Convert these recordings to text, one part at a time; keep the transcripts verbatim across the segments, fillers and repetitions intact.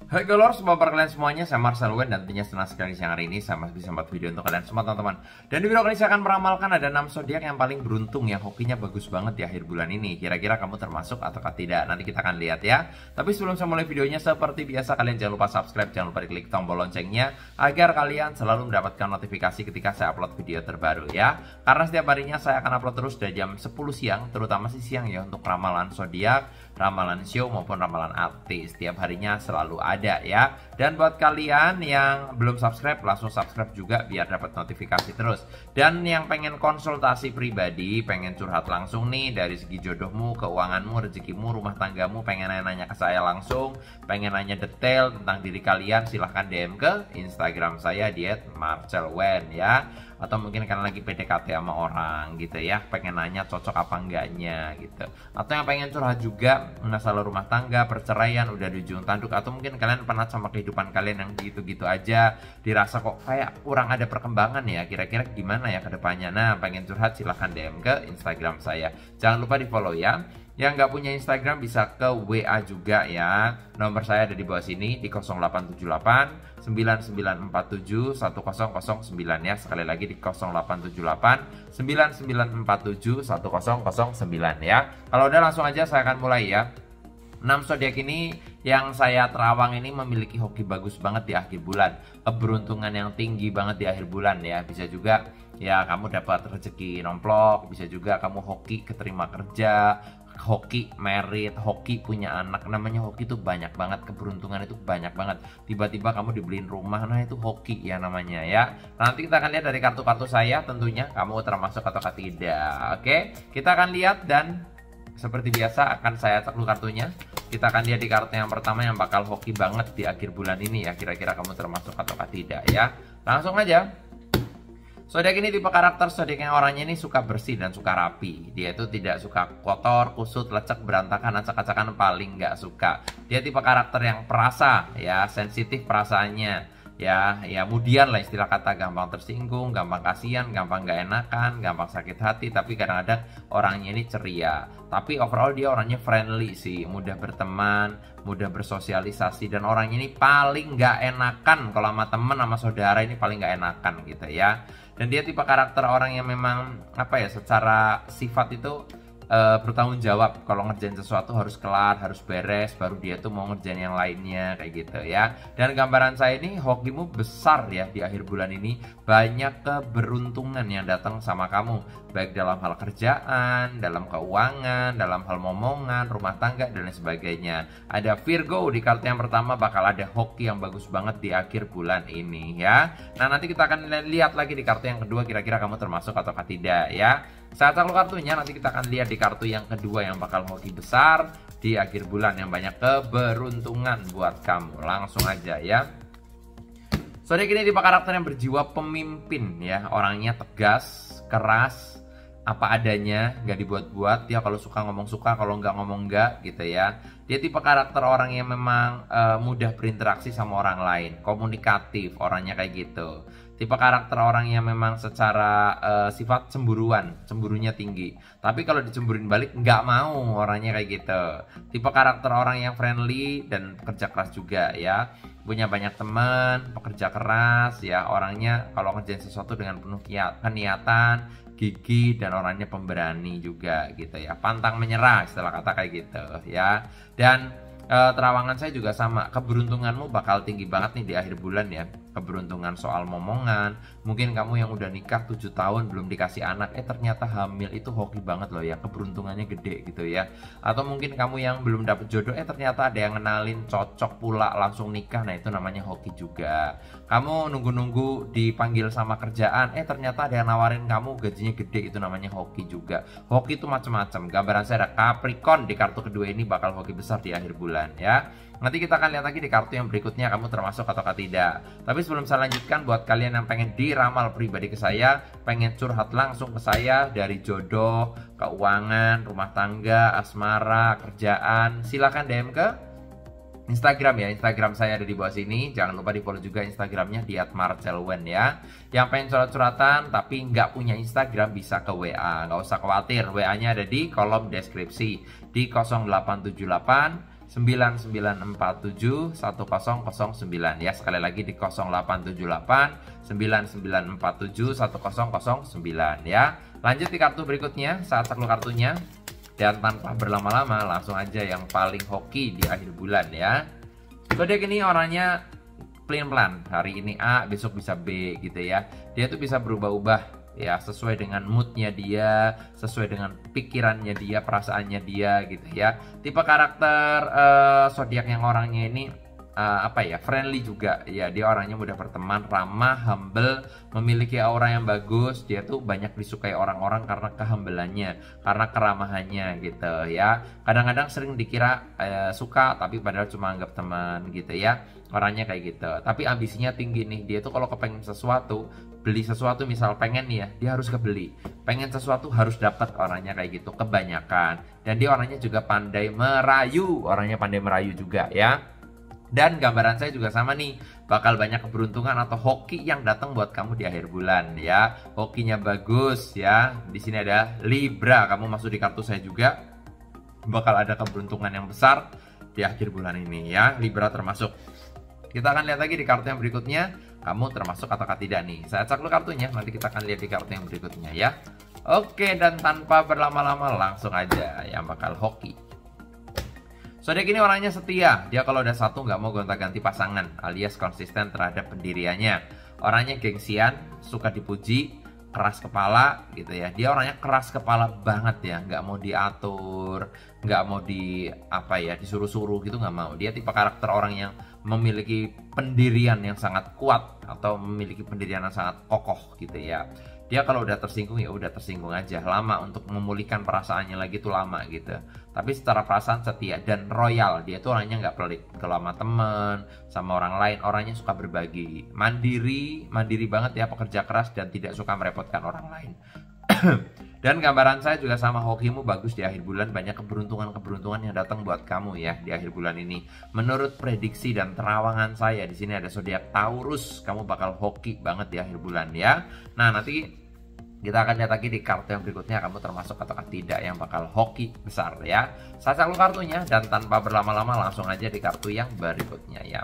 Hai galor, semua kabar kalian semuanya, saya Marcel Wen dan tentunya senang sekali siang hari ini saya masih bisa membuat video untuk kalian semua teman-teman. Dan di video kali ini saya akan meramalkan ada enam zodiak yang paling beruntung yang hokinya bagus banget di akhir bulan ini. Kira-kira kamu termasuk ataukah tidak? Nanti kita akan lihat ya. Tapi sebelum saya mulai videonya, seperti biasa kalian jangan lupa subscribe, jangan lupa diklik tombol loncengnya agar kalian selalu mendapatkan notifikasi ketika saya upload video terbaru ya. Karena setiap harinya saya akan upload terus dari jam sepuluh siang, terutama sih siang ya, untuk ramalan zodiak, ramalan show maupun ramalan artis. Setiap harinya selalu ada ya. Dan buat kalian yang belum subscribe, langsung subscribe juga biar dapat notifikasi terus. Dan yang pengen konsultasi pribadi, pengen curhat langsung nih dari segi jodohmu, keuanganmu, rezekimu, rumah tanggamu, pengen nanya-nanya ke saya langsung, pengen nanya detail tentang diri kalian, silahkan D M ke Instagram saya di et marcel wen ya. Atau mungkin kalian lagi P D K T sama orang gitu ya, pengen nanya cocok apa enggaknya gitu. Atau yang pengen curhat juga masalah rumah tangga, perceraian, udah di ujung tanduk. Atau mungkin kalian pernah sama kehidupan kalian yang gitu-gitu aja, dirasa kok kayak kurang ada perkembangan ya, kira-kira gimana ya ke depannya. Nah, pengen curhat silahkan D M ke Instagram saya. Jangan lupa di follow ya. Yang nggak punya Instagram bisa ke W A juga ya. Nomor saya ada di bawah sini di nol delapan tujuh delapan sembilan sembilan empat tujuh satu nol nol sembilan ya. Sekali lagi di nol delapan tujuh delapan sembilan sembilan empat tujuh satu nol nol sembilan ya. Kalau udah langsung aja saya akan mulai ya. enam zodiak ini yang saya terawang ini memiliki hoki bagus banget di akhir bulan. Keberuntungan yang tinggi banget di akhir bulan ya. Bisa juga ya kamu dapat rezeki nomplok, bisa juga kamu hoki keterima kerja, hoki merit, hoki punya anak. Namanya hoki itu banyak banget, keberuntungan itu banyak banget. Tiba-tiba kamu dibeliin rumah, nah itu hoki ya namanya ya. Nanti kita akan lihat dari kartu-kartu saya, tentunya kamu termasuk atau tidak. Oke, kita akan lihat dan seperti biasa akan saya cek dulu kartunya. Kita akan lihat di kartu yang pertama yang bakal hoki banget di akhir bulan ini ya. Kira-kira kamu termasuk atau tidak ya. Langsung aja. Zodiak ini tipe karakter zodiak yang orangnya ini suka bersih dan suka rapi. Dia itu tidak suka kotor, kusut, lecek, berantakan, acak-acakan, paling nggak suka. Dia tipe karakter yang perasa ya, sensitif perasaannya. Ya, ya kemudian lah istilah kata, gampang tersinggung, gampang kasihan, gampang gak enakan, gampang sakit hati. Tapi kadang-kadang orangnya ini ceria. Tapi overall dia orangnya friendly sih, mudah berteman, mudah bersosialisasi. Dan orangnya ini paling gak enakan kalau sama temen, sama saudara ini paling gak enakan gitu ya. Dan dia tipe karakter orang yang memang apa ya, secara sifat itu Uh, bertanggung jawab. Kalau ngerjain sesuatu harus kelar, harus beres, baru dia tuh mau ngerjain yang lainnya kayak gitu ya. Dan gambaran saya ini hokimu besar ya di akhir bulan ini. Banyak keberuntungan yang datang sama kamu, baik dalam hal kerjaan, dalam keuangan, dalam hal momongan, rumah tangga dan lain sebagainya. Ada Virgo di kartu yang pertama, bakal ada hoki yang bagus banget di akhir bulan ini ya. Nah, nanti kita akan lihat lagi di kartu yang kedua, kira-kira kamu termasuk atau tidak ya. Saat taruh kartunya, nanti kita akan lihat di kartu yang kedua yang bakal hoki besar di akhir bulan, yang banyak keberuntungan buat kamu. Langsung aja ya. Zodiak ini tipe karakter yang berjiwa pemimpin ya. Orangnya tegas, keras, apa adanya, nggak dibuat-buat. Dia kalau suka ngomong suka, kalau nggak ngomong nggak gitu ya. Dia tipe karakter orang yang memang uh, mudah berinteraksi sama orang lain, komunikatif, orangnya kayak gitu. Tipe karakter orang yang memang secara uh, sifat cemburuan, cemburunya tinggi. Tapi kalau dicemburin balik nggak mau, orangnya kayak gitu. Tipe karakter orang yang friendly dan pekerja keras juga ya. Punya banyak teman, pekerja keras ya. Orangnya kalau ngerjain sesuatu dengan penuh niatan, gigih, dan orangnya pemberani juga gitu ya. Pantang menyerah istilah kata kayak gitu ya. Dan Uh, terawangan saya juga sama, keberuntunganmu bakal tinggi banget nih di akhir bulan ya. Keberuntungan soal momongan, mungkin kamu yang udah nikah tujuh tahun belum dikasih anak, eh ternyata hamil, itu hoki banget loh ya, keberuntungannya gede gitu ya. Atau mungkin kamu yang belum dapet jodoh, eh ternyata ada yang kenalin cocok pula langsung nikah, nah itu namanya hoki juga. Kamu nunggu-nunggu dipanggil sama kerjaan, eh ternyata ada yang nawarin kamu gajinya gede, itu namanya hoki juga. Hoki itu macam-macam. Gambaran saya ada Capricorn di kartu kedua ini bakal hoki besar di akhir bulan ya. Nanti kita akan lihat lagi di kartu yang berikutnya kamu termasuk atau tidak. Tapi sebelum saya lanjutkan, buat kalian yang pengen diramal pribadi ke saya, pengen curhat langsung ke saya dari jodoh, keuangan, rumah tangga, asmara, kerjaan, silahkan D M ke Instagram ya. Instagram saya ada di bawah sini. Jangan lupa di follow juga Instagramnya di et marcel wen ya. Yang pengen curhat-curhatan tapi nggak punya Instagram bisa ke W A. Nggak usah khawatir, W A nya ada di kolom deskripsi di nol delapan tujuh delapan sembilan sembilan empat tujuh satu nol nol sembilan ya. Sekali lagi di nol delapan tujuh delapan sembilan sembilan empat tujuh satu nol nol sembilan ya. Lanjut di kartu berikutnya, saat cek kartunya. Dan tanpa berlama-lama langsung aja yang paling hoki di akhir bulan ya. Zodiak ini orangnya plan-plan, hari ini A, besok bisa B gitu ya. Dia tuh bisa berubah-ubah ya, sesuai dengan moodnya dia, sesuai dengan pikirannya dia, perasaannya dia gitu ya. Tipe karakter uh, zodiak yang orangnya ini uh, apa ya, friendly juga ya. Dia orangnya mudah berteman, ramah, humble, memiliki aura yang bagus. Dia tuh banyak disukai orang-orang karena kehambelannya, karena keramahannya gitu ya. Kadang-kadang sering dikira uh, suka tapi padahal cuma anggap teman gitu ya. Orangnya kayak gitu, tapi ambisinya tinggi nih. Dia tuh kalau kepengen sesuatu, beli sesuatu, misal pengen nih ya, dia harus kebeli. Pengen sesuatu harus dapat, orangnya kayak gitu kebanyakan. Dan dia orangnya juga pandai merayu, orangnya pandai merayu juga ya. Dan gambaran saya juga sama nih, bakal banyak keberuntungan atau hoki yang datang buat kamu di akhir bulan ya. Hokinya bagus ya. Di sini ada Libra, kamu masuk di kartu saya juga. Bakal ada keberuntungan yang besar di akhir bulan ini ya. Libra termasuk. Kita akan lihat lagi di kartu yang berikutnya, kamu termasuk ataukah tidak nih. Saya cek dulu kartunya, nanti kita akan lihat di kartu yang berikutnya ya. Oke, dan tanpa berlama-lama langsung aja yang bakal hoki. Zodiak ini orangnya setia. Dia kalau udah satu nggak mau gonta-ganti pasangan, alias konsisten terhadap pendiriannya. Orangnya gengsian, suka dipuji, keras kepala gitu ya. Dia orangnya keras kepala banget ya, nggak mau diatur, nggak mau di apa ya, disuruh-suruh gitu, nggak mau. Dia tipe karakter orang yang memiliki pendirian yang sangat kuat atau memiliki pendirian yang sangat kokoh gitu ya. Dia kalau udah tersinggung ya udah tersinggung aja, lama untuk memulihkan perasaannya lagi tuh lama gitu. Tapi secara perasaan setia dan royal. Dia tuh orangnya nggak pelit kalau sama temen, sama orang lain. Orangnya suka berbagi, mandiri, mandiri banget ya, pekerja keras dan tidak suka merepotkan orang lain. Dan gambaran saya juga sama, hokimu bagus di akhir bulan. Banyak keberuntungan-keberuntungan yang datang buat kamu ya di akhir bulan ini. Menurut prediksi dan terawangan saya, di sini ada zodiak Taurus. Kamu bakal hoki banget di akhir bulan ya. Nah, nanti kita akan lihat lagi di kartu yang berikutnya, kamu termasuk atau tidak yang bakal hoki besar ya. Saya cek kartunya dan tanpa berlama-lama langsung aja di kartu yang berikutnya ya.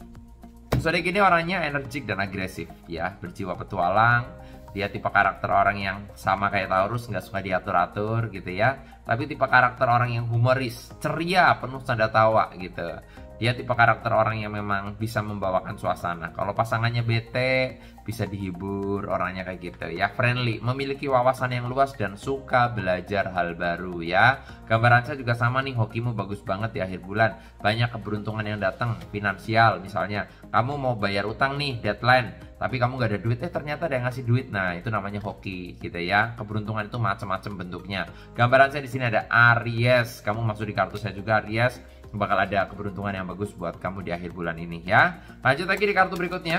Zodiak ini orangnya energik dan agresif ya, berjiwa petualang. Dia tipe karakter orang yang sama kayak Taurus, nggak suka diatur-atur gitu ya. Tapi tipe karakter orang yang humoris, ceria, penuh canda tawa gitu. Dia tipe karakter orang yang memang bisa membawakan suasana. Kalau pasangannya bete, bisa dihibur, orangnya kayak gitu ya. Friendly, memiliki wawasan yang luas dan suka belajar hal baru ya. Gambaran saya juga sama nih, hokimu bagus banget di akhir bulan. Banyak keberuntungan yang datang, finansial misalnya. Kamu mau bayar utang nih, deadline, tapi kamu gak ada duit, eh ternyata ada yang ngasih duit. Nah, itu namanya hoki gitu ya. Keberuntungan itu macam-macam bentuknya. Gambaran saya di sini ada Aries. Kamu masuk di kartu saya juga, Aries. Bakal ada keberuntungan yang bagus buat kamu di akhir bulan ini ya. Lanjut lagi di kartu berikutnya.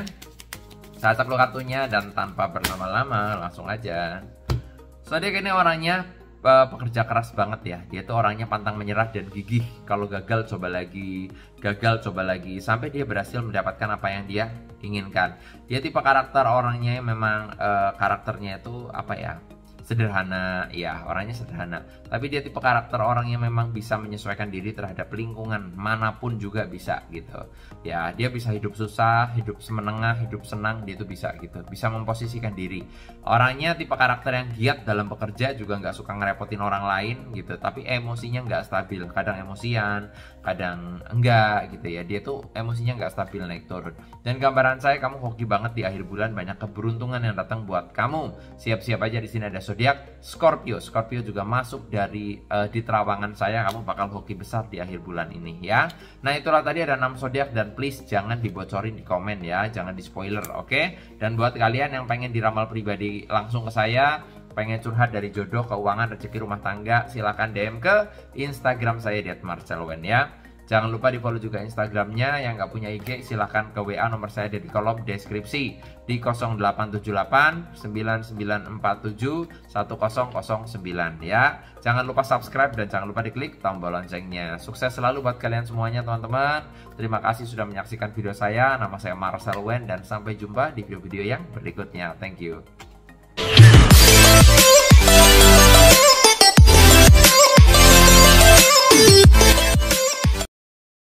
Saya cek dulu kartunya dan tanpa berlama-lama langsung aja. Zodiak ini orangnya uh, pekerja keras banget ya. Dia tuh orangnya pantang menyerah dan gigih. Kalau gagal coba lagi, gagal coba lagi, sampai dia berhasil mendapatkan apa yang dia inginkan. Dia tipe karakter orangnya yang memang uh, karakternya itu apa ya, sederhana ya, orangnya sederhana. Tapi dia tipe karakter orang yang memang bisa menyesuaikan diri terhadap lingkungan manapun juga bisa gitu ya. Dia bisa hidup susah, hidup semenengah, hidup senang, dia itu bisa gitu, bisa memposisikan diri. Orangnya tipe karakter yang giat dalam bekerja, juga nggak suka ngerepotin orang lain gitu. Tapi emosinya nggak stabil, kadang emosian, kadang enggak gitu ya. Dia tuh emosinya nggak stabil, naik turun. Dan gambaran saya, kamu hoki banget di akhir bulan, banyak keberuntungan yang datang buat kamu. Siap-siap aja, di sini ada zodiak Scorpio. Scorpio juga masuk dari uh, di terawangan saya. Kamu bakal hoki besar di akhir bulan ini ya. Nah, itulah tadi ada enam zodiak, dan please jangan dibocorin di komen ya, jangan di spoiler, oke? Okay? Dan buat kalian yang pengen diramal pribadi langsung ke saya, pengen curhat dari jodoh, keuangan, rezeki, rumah tangga, silahkan D M ke Instagram saya di at marcel wen ya. Jangan lupa di follow juga Instagramnya. Yang nggak punya I G silahkan ke W A, nomor saya ada di kolom deskripsi di nol delapan tujuh delapan sembilan sembilan empat tujuh satu nol nol sembilan ya. Jangan lupa subscribe dan jangan lupa diklik tombol loncengnya. Sukses selalu buat kalian semuanya teman-teman. Terima kasih sudah menyaksikan video saya. Nama saya Marcel Wen dan sampai jumpa di video-video yang berikutnya. Thank you.